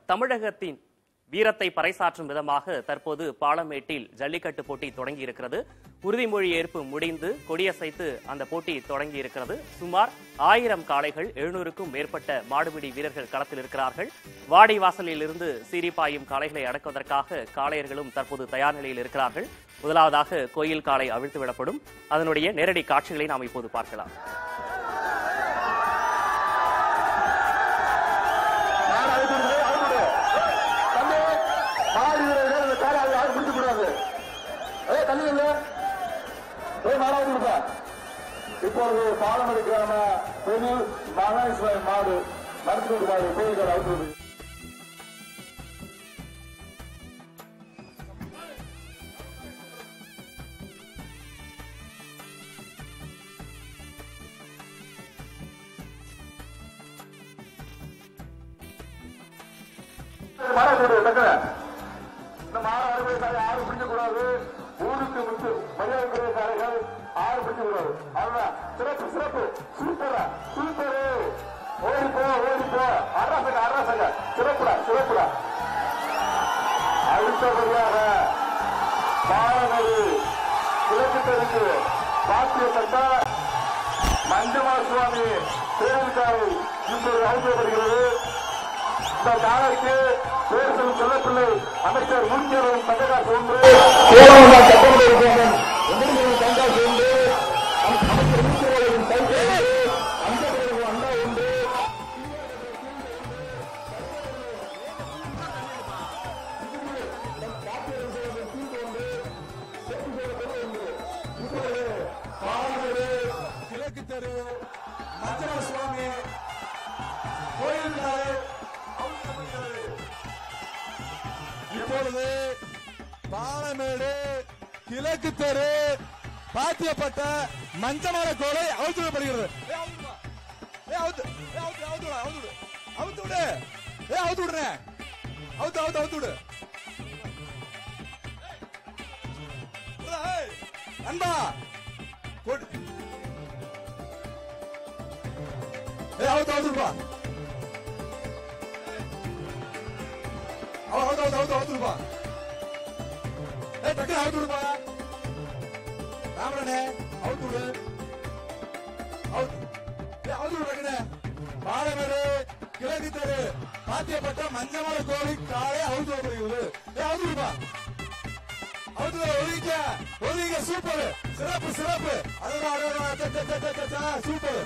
தமிழகத்தின் வீரத்தை பறைசாற்றும் விதமாக தற்போது பாலமேட்டில் ஜல்லிக்கட்டு போட்டி தொடங்கி இருக்கிறது. உறுதிமொழி ஏற்பு முடிந்து கொடியசைத்து அந்த போட்டி தொடங்கி இருக்கிறது. சுமார் 1000 காளைகள், 700க்கும் மேற்பட்ட மாடுபிடி வீரர்கள் களத்தில் இருக்கிறார்கள். வாடி வாசலில் இருந்து சீரிப்பாயும் காளைகளை அடக்குவதற்காக காளையர்களும் தற்போது தயார் நிலையில் இருக்கிறார்கள். முதலாவதாக கோயில் காளை அவிழ்த்து விடப்படும். அதனுடைய நேரடி காட்சிகளை நாம் இப்போது பார்க்கலாம். இப்பொழுது பாலமேடு கிராம பெரிய மகாஸ்வரன் மாடு நடத்தி கோயில்கள் அவுத்து இந்த மாட அறுவடை யாரும் பிடிக்கக்கூடாது. ஊருக்கு விட்டு மரியாதை காரைகள் ஆறு பிடிக்கக்கூடாது. அவ்வளவுதான். சிறப்பு சிறப்பு சூப்பரா சூப்பரு. ஓடிப்போ அரசங்க சிறப்புடா. அடுத்தபடியாக பாலமேடு கிழக்கு தெற்கு பாத்தியப்பட்ட மஞ்சமா சுவாமி கோயில்காரை இப்போது அழைக்கப்படுகிறது. இந்த காலைக்கு பேர் சொல்லும் செல்லப்பிள்ளை அமைச்சர் முன்கேரன் தங்ககாசு ஒன்று, சட்டமன்ற உறுப்பினர் தங்ககாசு ஒன்று, அமைச்சர் முன்கேரன் கைது அண்ணா ஒன்று, கிழக்கு தெரு மஞ்சமா சுவாமி கோயில்காரை இப்பொழுது பாலமேடு கிழக்கு தெரு பாத்தியப்பட்ட மஞ்சமர கோலை அவுத்துவிடப்படுகிறது. அன்பா அவுத்துருப்பா அவுத்துருப்பா டக்கு அவுத்துடுப்பா ராமனே அவுத்துடு டக்குனே. பாலமேடு கிழக்கு தெரு பாத்தியப்பட்ட மஞ்சமர கோவில் காலை அவுத்துவிடப்படுகிறது. அவுத்துடுப்பா ஒதுங்க சூப்பர் சிறப்பு சூப்பர்.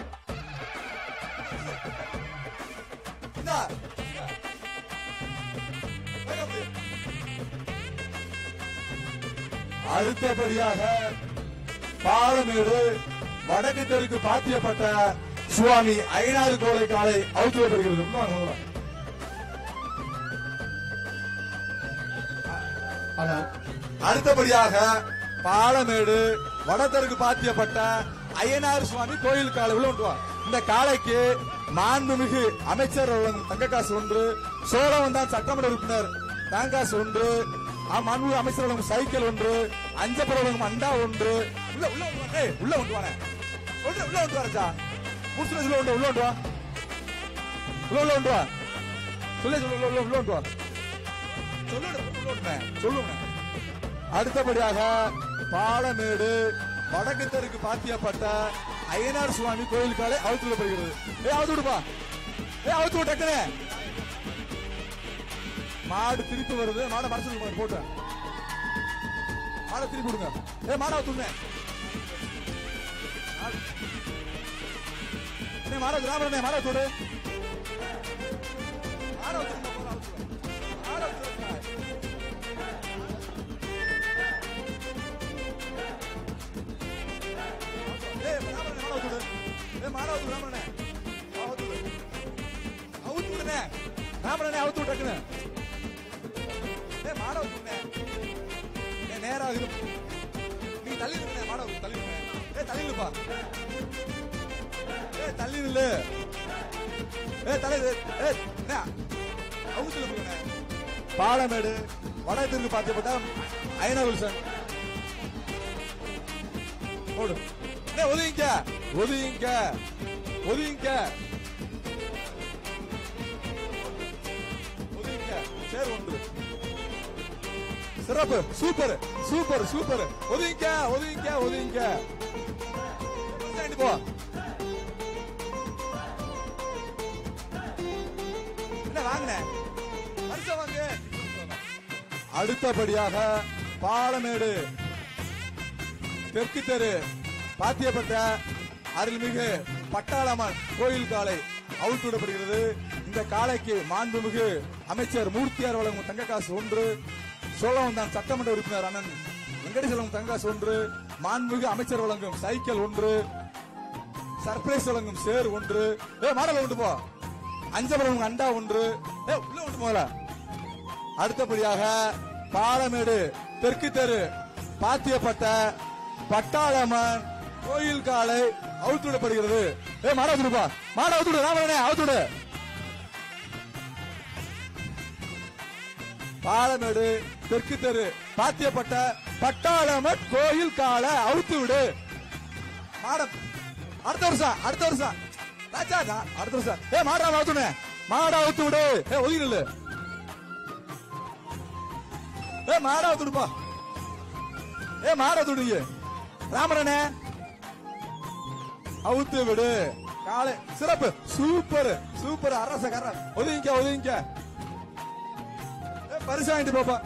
அடுத்தபடியாக பாலமேடு வடக்கு தெற்கு பாத்தியப்பட்ட சுவாமி ஐநாறு கோலை காலை அவுத்துவிடப்படுகிறது. அடுத்தபடியாக பாலமேடு வடதெற்கு பாத்தியப்பட்ட ஐயனார் சுவாமி கோயில் காலை உள்ள ஒன்றுவார். இந்த காலைக்கு மாண்புமிகு அமைச்சர் தங்ககாசு ஒன்று, சோழவந்தான் சட்டமன்ற உறுப்பினர் தங்ககாசு ஒன்று, மாண்புமிகு அமைச்சர் சைக்கிள் ஒன்று, அஞ்சப்படம் அண்டா ஒன்று, உள்ள ஒன்று வாங்க உள்ள ஒன்று வரச்சா உள்ள ஒன்று வா சொல்லுங்க. அடுத்தபடியாக பாலமேடு வடக்கு தெற்கு பாத்தியப்பட்ட ஐயனார் சுவாமி கோயில் காலை அவுத்துவிடப்படுகிறது. அவுத்து டக்குனே. மாடு திருப்பி வருது. மாடை மறைச்சு போட்டு மாடை திருப்பி விடுங்க. மாடை அவுத்துடுங்க. மாடை கிராம மாடை அவுத்துடு. மாடை அவுத்துடுங்க. நேரா நீங்க தள்ளி தள்ளிப்பா தள்ளி நில்லு. பாலமேடு வடத்திற்கு பாத்தியப்பட்ட ஐயனார் வில்சன் போடு. ஒதுங்க ஒதுங்க சேர் ஒன்று. சிறப்பு, சூப்பர் சூப்பர் சூப்பர். ஒதுங்க ஒதுங்க ஒதுங்க. போ என்ன வாங்கின வருஷம் வாங்க. அடுத்தபடியாக பாலமேடு தெற்கு தெரு பாத்தியப்பட்ட அருள்மிகு பட்டாளம்மன் கோயில் காளை அவுத்து விடப்படுகிறது. இந்த காளைக்கு மாண்புமிகு அமைச்சர் மூர்த்தியார் வழங்கும் தங்கக்காசு ஒன்று, சோழவந்தான் சட்டமன்ற உறுப்பினர் அண்ணன் வெங்கடேசலம் தங்கக்காசு ஒன்று, மாண்புமிகு அமைச்சர் வழங்கும் சைக்கிள் ஒன்று, சர்ப்ரைஸ் வழங்கும் சேர் ஒன்று. மாடல கொண்டு போ. அஞ்சபுரம் அண்டா ஒன்று. உள்ள கொண்டு போகல. அடுத்தபடியாக பாலமேடு தெற்கு தெரு பாத்தியப்பட்ட பட்டாளம்மன் கோயில் காலை அவுத்து விடப்படுகிறது. மாட அவுத்துடுப்பா, மாட அவுத்துடு, ராமனே அவுத்துடு. பாலமேடு தெற்கு தெரு பாத்தியப்பட்ட பட்டாளம்மன் கோயில் காலை அவுத்து விடு. மாடம் அடுத்த வருஷம் ராஜா அடுத்த வருஷம். மாடா அவுத்துனே, மாடா அவுத்து விடு. ஒதுங்கி நில்லு. மாடா அவுத்துடுப்பா. மாடா அவுத்துடுங்க. ராமரனே அவுத்து விடு. காலை சிறப்பு, சூப்பர் சூப்பர். அரசக்கார ஒதுங்க ஒதுங்க. பரிசு வாங்கிட்டு போப்பா.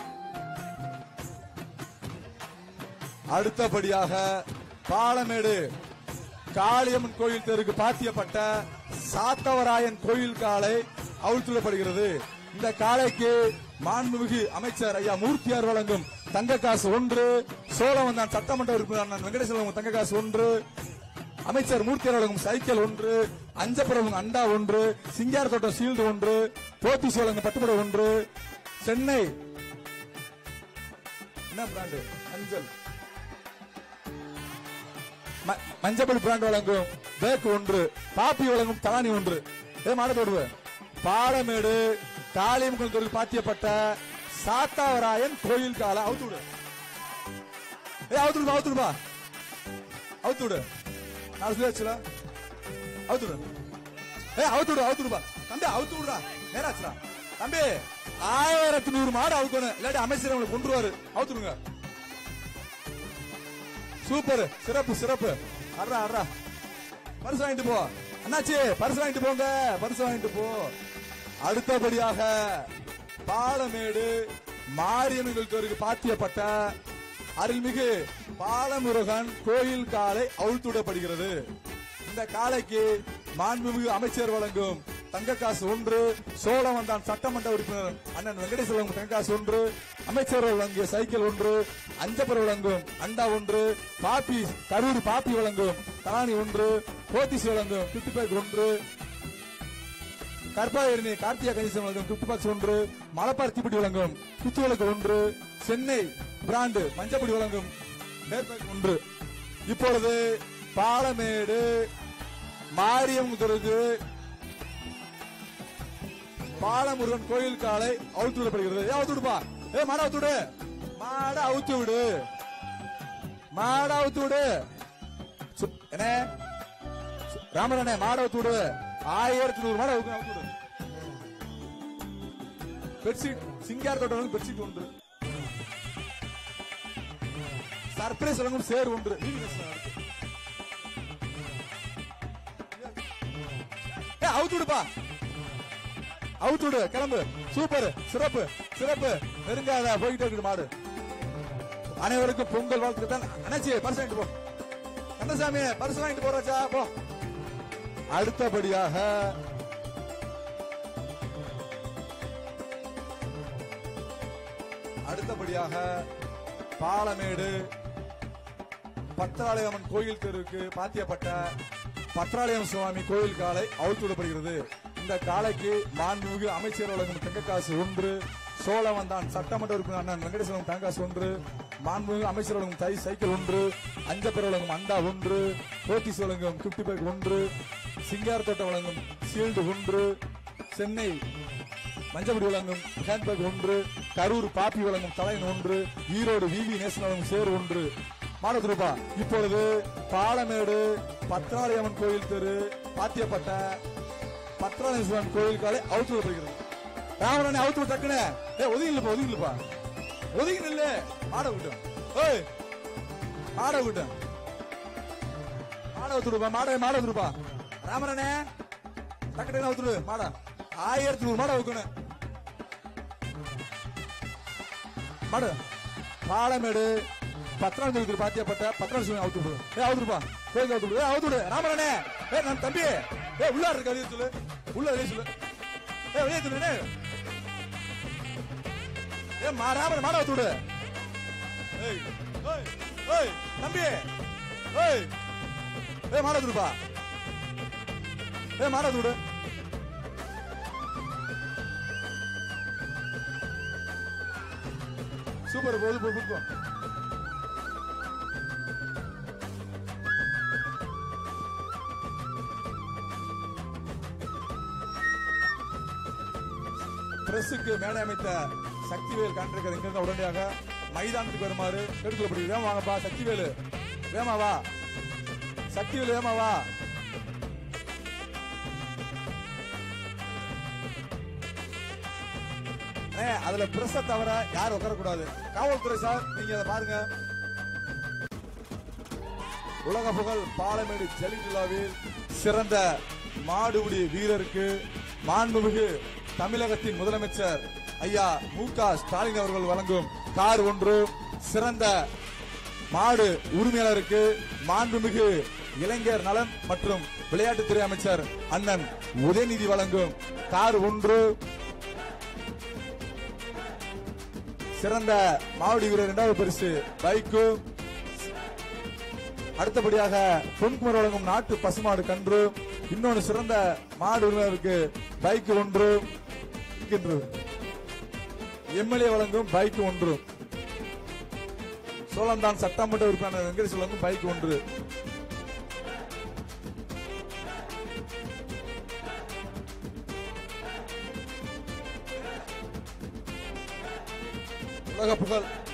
அடுத்தபடியாக பாலமேடு காளியம்மன் கோயில் தெருக்கு பாத்தியப்பட்ட சாத்தவராயன் கோயில் காலை அவுழ்த்துவிடப்படுகிறது. இந்த காளைக்கு மாண்புமிகு அமைச்சர் ஐயா மூர்த்தியார் வழங்கும் தங்கக்காசு ஒன்று, சோழவந்தான் சட்டமன்ற உறுப்பினர் அண்ணன் வெங்கடேசலம் தங்கக்காசு ஒன்று, அமைச்சர் மூர்த்தியார் வழங்கும் சைக்கிள் ஒன்று, அஞ்சப்புறம் அண்டா ஒன்று, சிங்கார தோட்டம் சீல்டு ஒன்று, போத்தீஸ் வழங்கும் பட்டுப்படை ஒன்று, சென்னை என்ன பிராண்டு அஞ்சல் மஞ்சப்படி பிராண்ட் வழங்கும் பேக் ஒன்று, பாப்பி வழங்கும் தலானி ஒன்று. மாடத்தோடு பாலமேடு காளியம்மன் கோயில் பாத்தியப்பட்ட சாத்தாவராயன் கோயில் காலை அவுத்துடு. அவுத்துடுப்பா அவுத்துடுப்பா அவுத்துடு. நான் சொல்லியாச்சுல அவுத்துடு. அவுத்துடு அவுத்துடுப்பா தம்பி, அவுத்து விடுறா. நேராச்சுடா தம்பி. 1100 மாடு அவுக்கணும், இல்லாட்டி அமைச்சர் உங்களை கொண்டுருவாரு. அவுத்துடுங்க. சூப்பர், சிறப்பு சிறப்பு. அட்ரா அட்ரா. பரிசு வாங்கிட்டு போ அண்ணாச்சி, பரிசு வாங்கிட்டு போங்க, பரிசு வாங்கிட்டு போ. அடுத்தபடியாக பாலமேடு மாரியம்மன் கோயிலுக்கு பாத்தியப்பட்ட அருள்மிகு பாலமுருகன் கோயில் காலை அவுழ்த்துவிடப்படுகிறது. இந்த காளைக்கு மாண்புமிகு அமைச்சர் வழங்கும் தங்கக்காசு ஒன்று, சோழவந்தான் சட்டமன்ற உறுப்பினர் அண்ணன் வெங்கடேசலம் தங்கக்காசு ஒன்று, அமைச்சர் வழங்கிய சைக்கிள் ஒன்று, அஞ்சப்பர் வழங்கும் அண்டா ஒன்று, பாப்பி கரூர் பாப்பி வழங்கும் தலானி ஒன்று, போத்தீஸ் வழங்கும் கிஃப்ட் பேக் ஒன்று, கற்பாயிரணி கார்த்தியா கணேசன் வழங்கும் கிஃப்ட் பாக்ஸ் ஒன்று, மலப்பார் வழங்கும் குத்துவிளக்கு ஒன்று, சென்னை பிராண்டு மஞ்சப்படி வழங்கும் ஒன்று. இப்பொழுது பாலமேடு மாரியம்மன் தெருக்கு பாலமுருகன் கோயில் காலை அவுத்து விடப்படுகிறது. அவுத்து விடுப்பா. மாட அவுத்து விடு, மாட அவுத்து விடு, மாட அவுத்து விடு. என்ன ராமரண்ணே, மாட அவுத்து விடு. 1100 மாட அவுத்து விடு. பெட்ஷீட் சிங்கார தோட்டம் பெட்ஷீட் ஒன்று, சர்ப்ரைஸ் வழங்கும் சேர் ஒன்று. அவுத்து விடுப்பா, அவுத்து விடு. கிளம்பு. சூப்பர், சிறப்பு சிறப்பு. நெருங்காத, போய்கிட்டே இருக்குது மாடு. அனைவருக்கும் பொங்கல் வாழ்த்துக்கள் தான். அண்ணாச்சி பரிசு வாங்கிட்டு போ. கந்தசாமி பரிசு வாங்கிட்டு போறாச்சா போ. அடுத்தபடியாக பாலமேடு பத்ராலயம்மன் கோயில் தெருக்கு பாத்தியப்பட்ட பத்ராலயம் சுவாமி கோயில் காலை அவுழ்த்து விடப்படுகிறது. இந்த காளைக்கு மாண்புமிகு அமைச்சர் வழங்கும் தங்கக்காசு ஒன்று, சோழவந்தான் சட்டமன்ற உறுப்பினர் அண்ணன் வெங்கடேசலம் தங்கக்காசு ஒன்று, மாண்புமிகு அமைச்சர் வழங்கும் சைக்கிள் ஒன்று, அஞ்சப்பர் வழங்கும் அண்டா ஒன்று, போத்தீஸ் வழங்கும் கிஃப்ட் பேக் ஒன்று, சிங்கார தோட்டம் வழங்கும் சீல்டு ஒன்று, சென்னை மஞ்சப்படி வழங்கும் ஹேண்ட்பேக் ஒன்று, கரூர் பாப்பி வழங்கும் தலையன் ஒன்று, ஈரோடு விவி நேசன் வழங்கும் சேர் ஒன்று. மாடத்திருப்பா. இப்பொழுது பாலமேடு பத்ராலயம்மன் கோயில் தெரு பாத்தியப்பட்ட பத்ராலயம்மன் கோயில் காலை அவுத்து விடப்படுகிறது. ராமரண்ணே அவுத்து விட்டு டக்குனே. ஒதுங்கி இல்லப்பா, ஒதுங்கி இல்லப்பா, ஒதுங்கி நில்லு. மாட விட்டோம். ஏய் மாட விட்டோம். மாட ஊத்துடுப்பா, மாட ஊத்துடுப்பா. ராமரண்ணே டக்கு ஊத்துடு மாட. 1100 மாட வைக்கணும். மாடு பாலமேடு பத்திரம் பாத்தியப்பட்ட பத்திரம் அவுத்து அவுத்துருப்பா. கோயிலுக்கு அவுத்து அவுத்துடு. ராமரண்ணே நான் தம்பி உள்ளார் இருக்க வெளியே சொல்லு, உள்ள வெளியே சொல்லு. வெளியே சொல்லு. ராமன் மாட அவுத்து விடு. தம்பி மாட அவுத்துருப்பா. மாட அவுத்து விடு. சூப்பர். போது போது பிரஸுக்கு மேடை அமைத்த சக்திவேல் கான்ட்ராக்டர் இங்கிருந்து உடனடியாக மைதானத்துக்கு வருமாறு கேட்டுக்கொள்ளப்படுகிறது. வேமா வாங்கப்பா சக்திவேலு, வேமாவா சக்திவேலு, வேமாவா. அதுல பிரஸ தவிர யாரும் உட்காரக்கூடாது. காவல்துறை சார் நீங்க அதை பாருங்க. உலக புகழ் பாலமேடு ஜல்லிக்கட்டுவில் சிறந்த மாடுபிடி வீரருக்கு மாண்புமிகு தமிழகத்தின் முதலமைச்சர் ஐயா மு.க. ஸ்டாலின் அவர்கள் வழங்கும் கார் ஒன்று, சிறந்த மாடு உரிமையாளருக்கு மாண்புமிகு இளைஞர் நலன் மற்றும் விளையாட்டுத்துறை அமைச்சர் அண்ணன் உதயநிதி வழங்கும் கார் ஒன்று, சிறந்த மாவடி வீரர் 2வது பரிசு பைக்கு, அடுத்தபடியாக பொன்குமர் வழங்கும் நாட்டு பசுமாடு கன்று, இன்னொன்று சிறந்த மாடு உரிமையாளருக்கு பைக்கு ஒன்று, எம்எல்ஏ வழங்கும் பைக்கு ஒன்று, சோழந்தான் சட்டமன்ற உறுப்பினர் வெங்கடேஷ் வழங்கும் பைக் ஒன்று. உலக புகழ்